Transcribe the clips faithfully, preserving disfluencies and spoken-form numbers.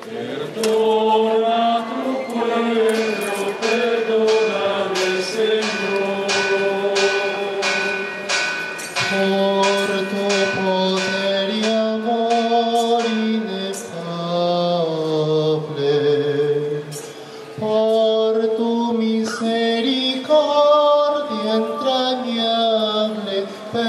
Perdona a tu pueblo, perdóname, Señor. Por tu poder y amor inefable, por tu misericordia entrañable,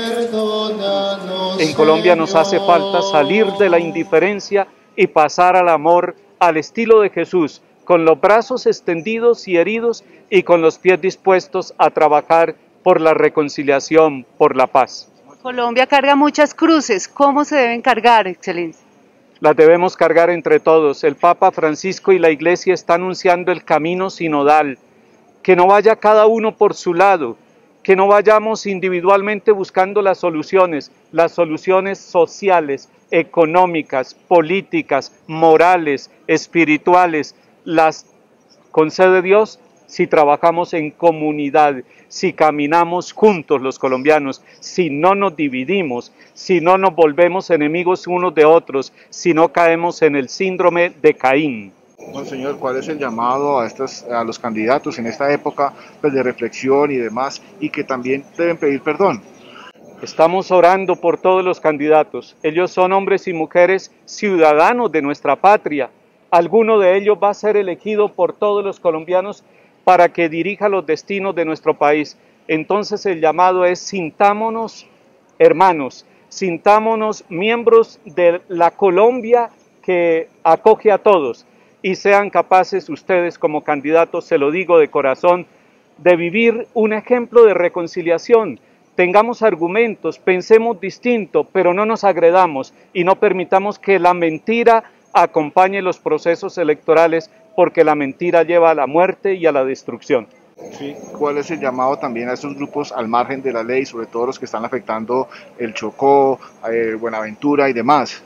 perdónanos, En Colombia nos hace falta salir de la indiferencia y pasar al amor al estilo de Jesús, con los brazos extendidos y heridos y con los pies dispuestos a trabajar por la reconciliación, por la paz. Colombia carga muchas cruces. ¿Cómo se deben cargar, Excelencia? Las debemos cargar entre todos. El Papa Francisco y la Iglesia están anunciando el camino sinodal, que no vaya cada uno por su lado, que no vayamos individualmente buscando las soluciones, las soluciones sociales, económicas, políticas, morales, espirituales, las concede Dios si trabajamos en comunidad, si caminamos juntos los colombianos, si no nos dividimos, si no nos volvemos enemigos unos de otros, si no caemos en el síndrome de Caín. Monseñor, ¿cuál es el llamado a, estas, a los candidatos en esta época pues, de reflexión y demás, y que también deben pedir perdón? Estamos orando por todos los candidatos. Ellos son hombres y mujeres ciudadanos de nuestra patria. Alguno de ellos va a ser elegido por todos los colombianos para que dirija los destinos de nuestro país. Entonces el llamado es: sintámonos hermanos, sintámonos miembros de la Colombia que acoge a todos, y sean capaces ustedes como candidatos, se lo digo de corazón, de vivir un ejemplo de reconciliación. Tengamos argumentos, pensemos distinto, pero no nos agredamos y no permitamos que la mentira acompañe los procesos electorales, porque la mentira lleva a la muerte y a la destrucción. Sí. ¿Cuál es el llamado también a estos grupos al margen de la ley, sobre todo los que están afectando el Chocó, eh, Buenaventura y demás?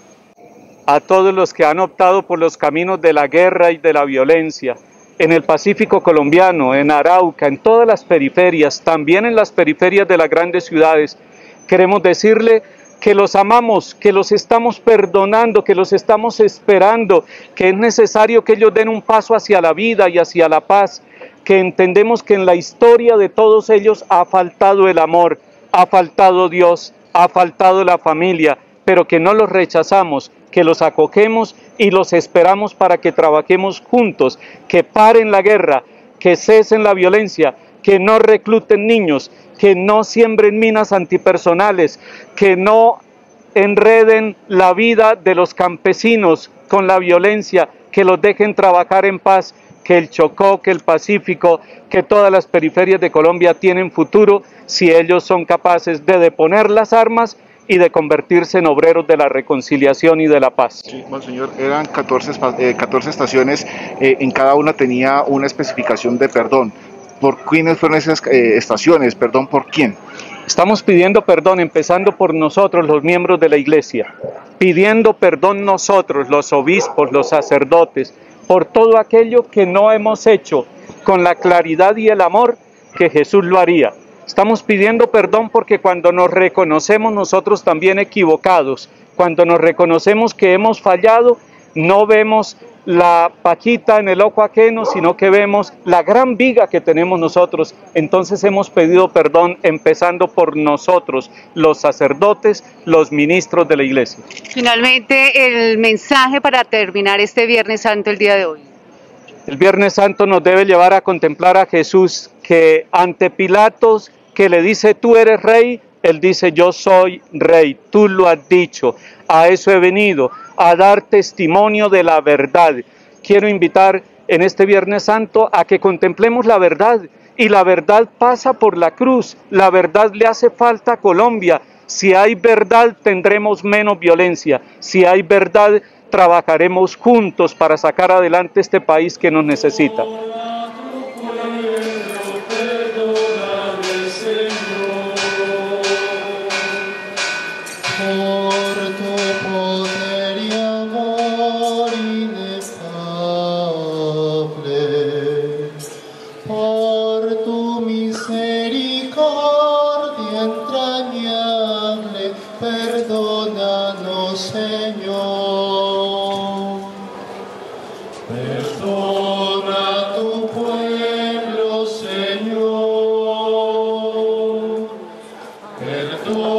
A todos los que han optado por los caminos de la guerra y de la violencia, en el Pacífico colombiano, en Arauca, en todas las periferias, también en las periferias de las grandes ciudades, queremos decirle que los amamos, que los estamos perdonando, que los estamos esperando, que es necesario que ellos den un paso hacia la vida y hacia la paz, que entendemos que en la historia de todos ellos ha faltado el amor, ha faltado Dios, ha faltado la familia, pero que no los rechazamos, que los acogemos y los esperamos para que trabajemos juntos, que paren la guerra, que cesen la violencia, que no recluten niños, que no siembren minas antipersonales, que no enreden la vida de los campesinos con la violencia, que los dejen trabajar en paz, que el Chocó, que el Pacífico, que todas las periferias de Colombia tienen futuro si ellos son capaces de deponer las armas y de convertirse en obreros de la reconciliación y de la paz. Sí, Monseñor, eran catorce, eh, catorce estaciones, eh, en cada una tenía una especificación de perdón. ¿Por quiénes fueron esas eh, estaciones? ¿Perdón por quién? Estamos pidiendo perdón, empezando por nosotros, los miembros de la Iglesia, pidiendo perdón nosotros, los obispos, los sacerdotes, por todo aquello que no hemos hecho con la claridad y el amor que Jesús lo haría. Estamos pidiendo perdón porque cuando nos reconocemos nosotros también equivocados, cuando nos reconocemos que hemos fallado, no vemos la paquita en el ojo ajeno, sino que vemos la gran viga que tenemos nosotros. Entonces hemos pedido perdón empezando por nosotros, los sacerdotes, los ministros de la Iglesia. Finalmente, el mensaje para terminar este Viernes Santo el día de hoy. El Viernes Santo nos debe llevar a contemplar a Jesús, que ante Pilatos, que le dice tú eres rey, él dice yo soy rey, tú lo has dicho, a eso he venido, a dar testimonio de la verdad. Quiero invitar en este Viernes Santo a que contemplemos la verdad, y la verdad pasa por la cruz, la verdad le hace falta a Colombia. Si hay verdad tendremos menos violencia, si hay verdad trabajaremos juntos para sacar adelante este país que nos necesita. Por tu poder y amor inefable, por tu misericordia entrañable, perdónanos, Señor. Perdona a tu pueblo, Señor. Perdona